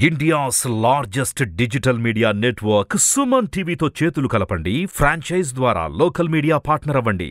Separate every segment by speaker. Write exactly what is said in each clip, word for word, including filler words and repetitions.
Speaker 1: India's largest digital media network Suman టీవీతో చేతులు కలపండి. ఫ్రాంచైజ్ ద్వారా లోకల్ మీడియా పార్ట్నర్ అవ్వండి.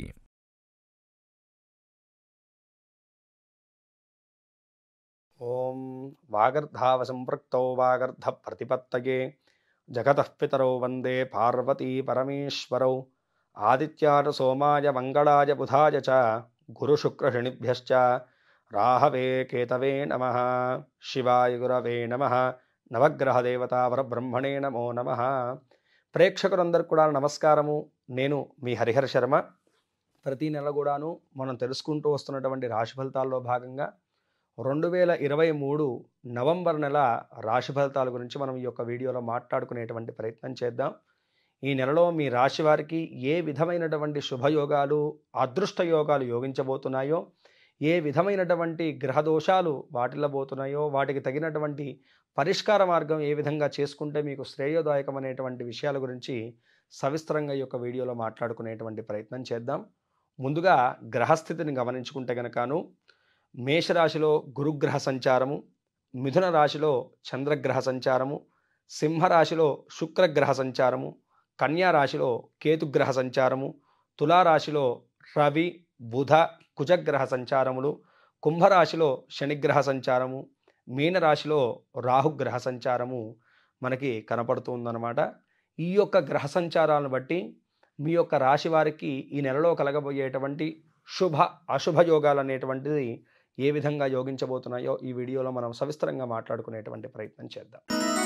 Speaker 2: ఓం వాగర్ధావ సంపృక్తౌ వాగర్ధ ప్రతిపత్తయే జగతః పితరౌ వందే పార్వతీ పరమేశ్వరౌ ఆదిత్యాయ సోమాయ మంగళాయ బుధాయ చ గురుశుక్రశనిభ్యశ్చ రాహవే కేతవే నమః. శివాయ గురవే నమః. నవగ్రహ దేవతా పరబ్రహ్మణే నమో నమః. ప్రేక్షకులందరికీ కూడా నమస్కారము. నేను మీ హరిహర శర్మ. ప్రతి నెల కూడాను మనం తెలుసుకుంటూ వస్తున్నటువంటి రాశి ఫలితాల్లో భాగంగా రెండు వేల ఇరవై మూడు నవంబర్ నెల రాశి ఫలితాల గురించి మనం ఈ యొక్క వీడియోలో మాట్లాడుకునేటువంటి ప్రయత్నం చేద్దాం. ఈ నెలలో మీ రాశి వారికి ఏ విధమైనటువంటి శుభయోగాలు అదృష్ట యోగాలు యోగించబోతున్నాయో, ఏ విధమైనటువంటి గ్రహదోషాలు వాటిల్లబోతున్నాయో, వాటికి తగినటువంటి పరిష్కార మార్గం ఏ విధంగా చేసుకుంటే మీకు శ్రేయోదాయకం అనేటువంటి విషయాల గురించి సవిస్తరంగా ఈ యొక్క వీడియోలో మాట్లాడుకునేటువంటి ప్రయత్నం చేద్దాం. ముందుగా గ్రహస్థితిని గమనించుకుంటే గనకను మేషరాశిలో గురుగ్రహ సంచారము, మిథున రాశిలో చంద్రగ్రహ సంచారము, సింహరాశిలో శుక్రగ్రహ సంచారము, కన్యా రాశిలో కేతుగ్రహ సంచారము, తులారాశిలో రవి బుధ కుజగ్రహ సంచారములు, కుంభరాశిలో శనిగ్రహ సంచారము, మీనరాశిలో రాహుగ్రహ సంచారము మనకి కనపడుతుందన్నమాట. ఈ యొక్క గ్రహ సంచారాలను బట్టి మీ యొక్క రాశి వారికి ఈ నెలలో కలగబోయేటువంటి శుభ అశుభ యోగాలు అనేటువంటిది ఏ విధంగా యోగించబోతున్నాయో ఈ వీడియోలో మనం సవిస్తరంగా మాట్లాడుకునేటువంటి ప్రయత్నం చేద్దాం.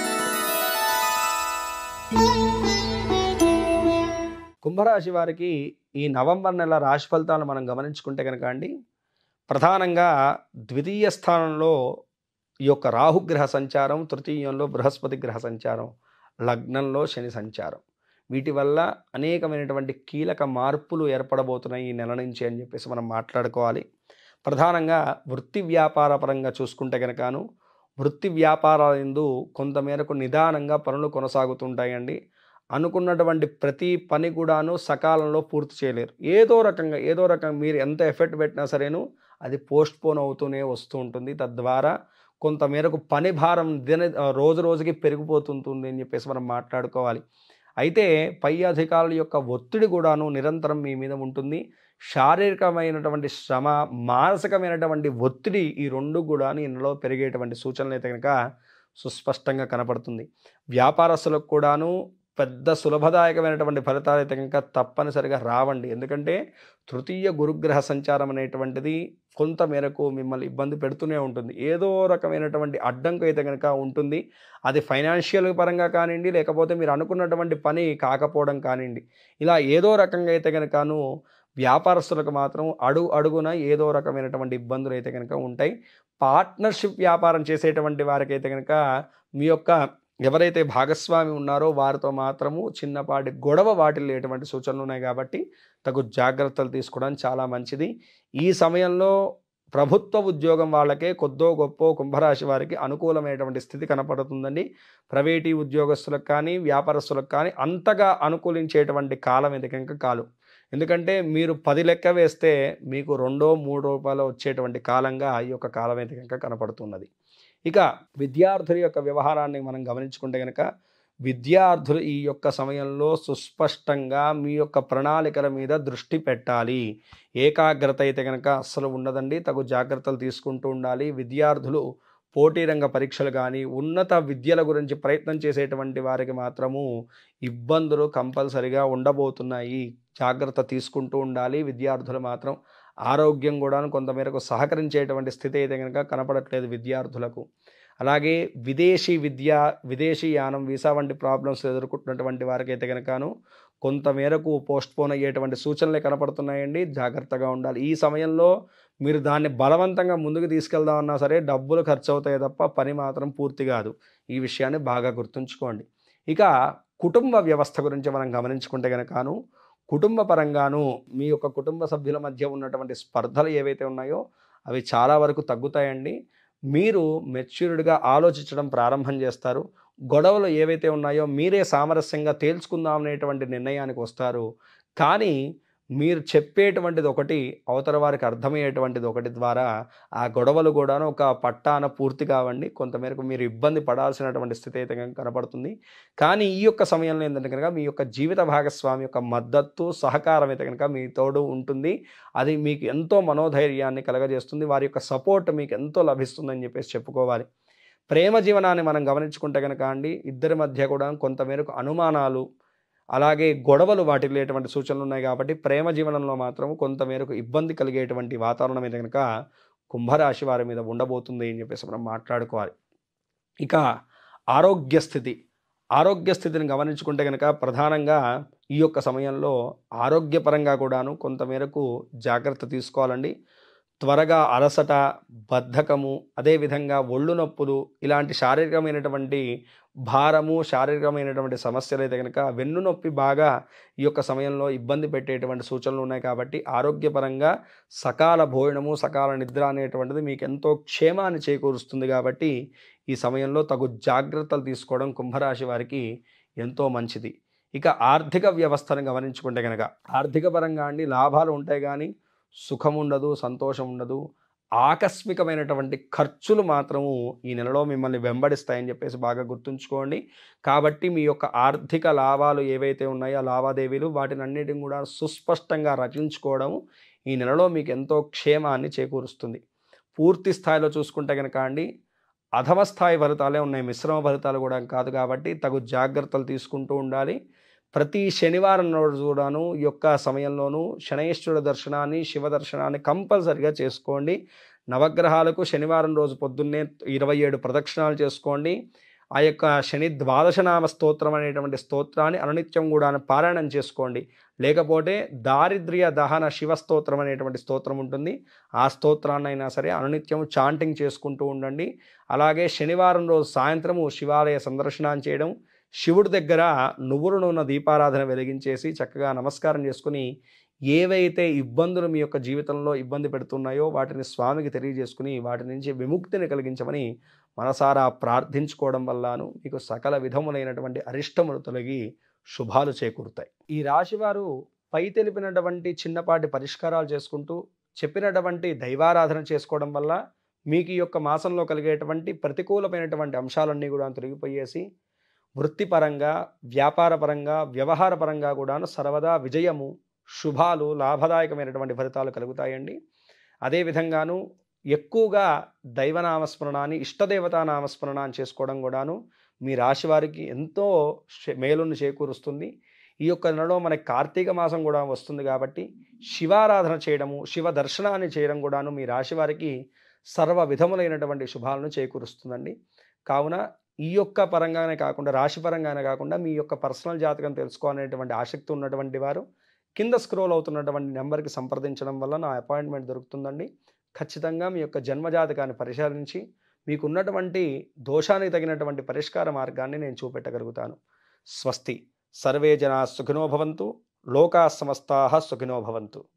Speaker 2: కుంభరాశి వారికి ఈ నవంబర్ నెల రాశి ఫలితాలను మనం గమనించుకుంటే కనుక అండి, ప్రధానంగా ద్వితీయ స్థానంలో ఈ యొక్క రాహుగ్రహ సంచారం, తృతీయంలో బృహస్పతి గ్రహ సంచారం, లగ్నంలో శని సంచారం, వీటి వల్ల అనేకమైనటువంటి కీలక మార్పులు ఏర్పడబోతున్నాయి ఈ నెల నుంచి అని చెప్పేసి మనం మాట్లాడుకోవాలి. ప్రధానంగా వృత్తి వ్యాపార పరంగా చూసుకుంటే కనుకను వృత్తి వ్యాపారాల యందు కొంతమేరకు నిదానంగా పనులు కొనసాగుతుంటాయండి. అనుకున్నటువంటి ప్రతి పని కూడాను సకాలంలో పూర్తి చేయలేరు. ఏదో రకంగా ఏదో రకంగా మీరు ఎంత ఎఫర్ట్ పెట్టినా సరేను అది పోస్ట్ పోన్ అవుతూనే వస్తూ ఉంటుంది. తద్వారా కొంతమేరకు పని భారం దిన రోజు రోజుకి పెరిగిపోతుంటుంది అని చెప్పేసి మనం మాట్లాడుకోవాలి. అయితే పై అధికారుల యొక్క ఒత్తిడి కూడాను నిరంతరం మీ మీద ఉంటుంది. శారీరకమైనటువంటి శ్రమ, మానసికమైనటువంటి ఒత్తిడి ఈ రెండు కూడా ఇందులో పెరిగేటువంటి సూచనలు అయితే కనుక సుస్పష్టంగా కనపడుతుంది. వ్యాపారస్తులకు కూడాను పెద్ద సులభదాయకమైనటువంటి ఫలితాలు అయితే కనుక తప్పనిసరిగా రావండి. ఎందుకంటే తృతీయ గురుగ్రహ సంచారం అనేటువంటిది కొంత మేరకు మిమ్మల్ని ఇబ్బంది పెడుతూనే ఉంటుంది. ఏదో రకమైనటువంటి అడ్డంకు అయితే కనుక ఉంటుంది. అది ఫైనాన్షియల్ పరంగా కానివ్వండి, లేకపోతే మీరు అనుకున్నటువంటి పని కాకపోవడం కానివ్వండి, ఇలా ఏదో రకంగా అయితే కనుకను వ్యాపారస్తులకు మాత్రం అడుగు అడుగున ఏదో రకమైనటువంటి ఇబ్బందులు అయితే కనుక ఉంటాయి. పార్ట్నర్షిప్ వ్యాపారం చేసేటువంటి వారికైతే కనుక మీ యొక్క ఎవరైతే భాగస్వామి ఉన్నారో వారితో మాత్రము చిన్నపాటి గొడవ వాటిల్లేటువంటి సూచనలు ఉన్నాయి. కాబట్టి తగు జాగ్రత్తలు తీసుకోవడం చాలా మంచిది. ఈ సమయంలో ప్రభుత్వ ఉద్యోగం వాళ్ళకే కొద్దో గొప్ప కుంభరాశి వారికి అనుకూలమైనటువంటి స్థితి కనపడుతుందండి. ప్రైవేటీ ఉద్యోగస్తులకు కానీ వ్యాపారస్తులకు కానీ అంతగా అనుకూలించేటువంటి కాలం ఇది కనుక కాదు. ఎందుకంటే మీరు పది లెక్క వేస్తే మీకు రెండో మూడు రూపాయలు వచ్చేటువంటి కాలంగా ఈ యొక్క కాలం అయితే కనుక కనపడుతున్నది. ఇక విద్యార్థుల యొక్క వ్యవహారాన్ని మనం గమనించుకుంటే కనుక విద్యార్థులు ఈ యొక్క సమయంలో సుస్పష్టంగా మీ యొక్క ప్రణాళికల మీద దృష్టి పెట్టాలి. ఏకాగ్రత అయితే కనుక అస్సలు ఉండదండి. తగు జాగ్రత్తలు తీసుకుంటూ ఉండాలి. విద్యార్థులు పోటీ రంగ పరీక్షలు కానీ ఉన్నత విద్యల గురించి ప్రయత్నం చేసేటువంటి వారికి మాత్రము ఇబ్బందులు కంపల్సరిగా ఉండబోతున్నాయి. జాగ్రత్త తీసుకుంటూ ఉండాలి. విద్యార్థులు మాత్రం ఆరోగ్యం కూడా కొంతమేరకు సహకరించేటువంటి స్థితి అయితే కనుక కనపడట్లేదు విద్యార్థులకు. అలాగే విదేశీ విద్య, విదేశీ యానం, వీసా వంటి ప్రాబ్లమ్స్ ఎదుర్కొంటున్నటువంటి వారికి అయితే కనుకను కొంతమేరకు పోస్ట్పోన్ అయ్యేటువంటి సూచనలే కనపడుతున్నాయండి. జాగ్రత్తగా ఉండాలి. ఈ సమయంలో మీరు దాన్ని బలవంతంగా ముందుకు తీసుకెళ్దామన్నా సరే డబ్బులు ఖర్చు అవుతాయి తప్ప పని మాత్రం పూర్తి కాదు. ఈ విషయాన్ని బాగా గుర్తుంచుకోండి. ఇక కుటుంబ వ్యవస్థ గురించి మనం గమనించుకుంటే కనుకను కుటుంబ పరంగాను మీ యొక్క కుటుంబ సభ్యుల మధ్య ఉన్నటువంటి స్పర్ధలు ఏవైతే ఉన్నాయో అవి చాలా వరకు తగ్గుతాయండి. మీరు మెచ్యూర్డ్గా ఆలోచించడం ప్రారంభం చేస్తారు. గొడవలు ఏవైతే ఉన్నాయో మీరే సామరస్యంగా తేల్చుకుందాం అనేటువంటి నిర్ణయానికి వస్తారు. కానీ మీరు చెప్పేటువంటిది ఒకటి, అవతల వారికి అర్థమయ్యేటువంటిది ఒకటి ద్వారా ఆ గొడవలు కూడాను ఒక పట్టాన పూర్తి కావండి. కొంతమేరకు మీరు ఇబ్బంది పడాల్సినటువంటి స్థితి అయితే కనుక కనపడుతుంది. కానీ ఈ యొక్క సమయంలో ఏంటంటే కనుక మీ యొక్క జీవిత భాగస్వామి యొక్క మద్దతు, సహకారం అయితే కనుక మీ తోడు ఉంటుంది. అది మీకు ఎంతో మనోధైర్యాన్ని కలగజేస్తుంది. వారి యొక్క సపోర్ట్ మీకు ఎంతో లభిస్తుందని చెప్పేసి చెప్పుకోవాలి. ప్రేమ జీవనాన్ని మనం గమనించుకుంటే కనుక అండి, ఇద్దరి మధ్య కూడా కొంతమేరకు అనుమానాలు, అలాగే గొడవలు వాటిల్లేటువంటి సూచనలు ఉన్నాయి. కాబట్టి ప్రేమ జీవనంలో మాత్రం కొంతమేరకు ఇబ్బంది కలిగేటువంటి వాతావరణం అయితే కనుక కుంభరాశి వారి మీద ఉండబోతుంది అని చెప్పేసి మనం మాట్లాడుకోవాలి. ఇక ఆరోగ్య స్థితి ఆరోగ్య స్థితిని గమనించుకుంటే కనుక ప్రధానంగా ఈ యొక్క సమయంలో ఆరోగ్యపరంగా కూడాను కొంతమేరకు జాగ్రత్త తీసుకోవాలండి. త్వరగా అలసట, బద్ధకము, అదేవిధంగా ఒళ్ళు నొప్పులు, ఇలాంటి శారీరకమైనటువంటి భారము, శారీరకమైనటువంటి సమస్యలు అయితే కనుక వెన్ను నొప్పి బాగా ఈ యొక్క సమయంలో ఇబ్బంది పెట్టేటువంటి సూచనలు ఉన్నాయి. కాబట్టి ఆరోగ్యపరంగా సకాల భోజనము, సకాల నిద్ర అనేటువంటిది మీకు ఎంతో క్షేమాన్ని చేకూరుస్తుంది. కాబట్టి ఈ సమయంలో తగు జాగ్రత్తలు తీసుకోవడం కుంభరాశి వారికి ఎంతో మంచిది. ఇక ఆర్థిక వ్యవస్థను గమనించుకుంటే కనుక ఆర్థిక పరంగా అండి లాభాలు ఉంటాయి, కానీ సుఖం ఉండదు, సంతోషం ఉండదు. ఆకస్మికమైనటువంటి ఖర్చులు మాత్రము ఈ నెలలో మిమ్మల్ని వెంబడిస్తాయని చెప్పేసి బాగా గుర్తుంచుకోండి. కాబట్టి మీ యొక్క ఆర్థిక లాభాలు ఏవైతే ఉన్నాయో ఆ లావాదేవీలు వాటిని అన్నిటిని కూడా సుస్పష్టంగా రచించుకోవడం ఈ నెలలో మీకు ఎంతో క్షేమాన్ని చేకూరుస్తుంది. పూర్తి స్థాయిలో చూసుకుంటే కనుక అండి అధమ స్థాయి ఫలితాలే ఉన్నాయి, మిశ్రమ ఫలితాలు కూడా కాదు. కాబట్టి తగు జాగ్రత్తలు తీసుకుంటూ ఉండాలి. ప్రతి శనివారం రోజు కూడాను ఈ యొక్క సమయంలోనూ శనైశ్వరుడు దర్శనాన్ని, శివ దర్శనాన్ని కంపల్సరిగా చేసుకోండి. నవగ్రహాలకు శనివారం రోజు పొద్దున్నే ఇరవై ఏడు ప్రదక్షిణాలు చేసుకోండి. ఆ యొక్క శని ద్వాదశనామ స్తోత్రం అనేటువంటి స్తోత్రాన్ని అనునిత్యం కూడా పారాయణం చేసుకోండి. లేకపోతే దారిద్ర్య దహన శివ స్తోత్రం అనేటువంటి స్తోత్రం ఉంటుంది, ఆ స్తోత్రాన్ని అయినా సరే అనునిత్యం చాంటింగ్ చేసుకుంటూ ఉండండి. అలాగే శనివారం రోజు సాయంత్రము శివాలయ సందర్శనాన్ని చేయడం, శివుడి దగ్గర నువ్వుల నూనె దీపారాధన వెలిగించేసి చక్కగా నమస్కారం చేసుకుని ఏవైతే ఇబ్బందులు మీ యొక్క జీవితంలో ఇబ్బంది పెడుతున్నాయో వాటిని స్వామికి తెలియజేసుకుని వాటి నుంచి విముక్తిని కలిగించమని మనసారా ప్రార్థించుకోవడం వల్లను మీకు సకల విధములైనటువంటి అరిష్టములు తొలగి శుభాలు చేకూరుతాయి. ఈ రాశివారు పై తెలిపినటువంటి చిన్నపాటి పరిష్కారాలు చేసుకుంటూ చెప్పినటువంటి దైవారాధన చేసుకోవడం వల్ల మీకు ఈ యొక్క మాసంలో కలిగేటువంటి ప్రతికూలమైనటువంటి అంశాలన్నీ కూడా తొలగిపోయేసి వృత్తిపరంగా, వ్యాపారపరంగా, వ్యవహారపరంగా కూడాను సర్వదా విజయము, శుభాలు, లాభదాయకమైనటువంటి ఫలితాలు కలుగుతాయండి. అదేవిధంగాను ఎక్కువగా దైవనామస్మరణాన్ని, ఇష్టదేవతా నామస్మరణాన్ని చేసుకోవడం కూడాను మీ రాశి వారికి ఎంతో మేలును చేకూరుస్తుంది. ఈ యొక్క నెలలో మనకి కార్తీక మాసం కూడా వస్తుంది. కాబట్టి శివారాధన చేయడము, శివ దర్శనాన్ని చేయడం కూడాను మీ రాశి వారికి సర్వ విధములైనటువంటి శుభాలను చేకూరుస్తుందండి. కావున ఈ యొక్క పరంగానే కాకుండా రాశి పరంగానే కాకుండా మీ యొక్క పర్సనల్ జాతకం తెలుసుకోవాలనేటువంటి ఆసక్తి ఉన్నటువంటి వారు కింద స్క్రోల్ అవుతున్నటువంటి నెంబర్కి సంప్రదించడం వల్ల నా అపాయింట్మెంట్ దొరుకుతుందండి. ఖచ్చితంగా మీ యొక్క జన్మజాతకాన్ని పరిశీలించి మీకు ఉన్నటువంటి దోషానికి తగినటువంటి పరిష్కార మార్గాన్ని నేను చూపెట్టగలుగుతాను. స్వస్తి. సర్వే జనా సుఖినో భవంతు. లోకా సమస్తాః సుఖినో భవంతు.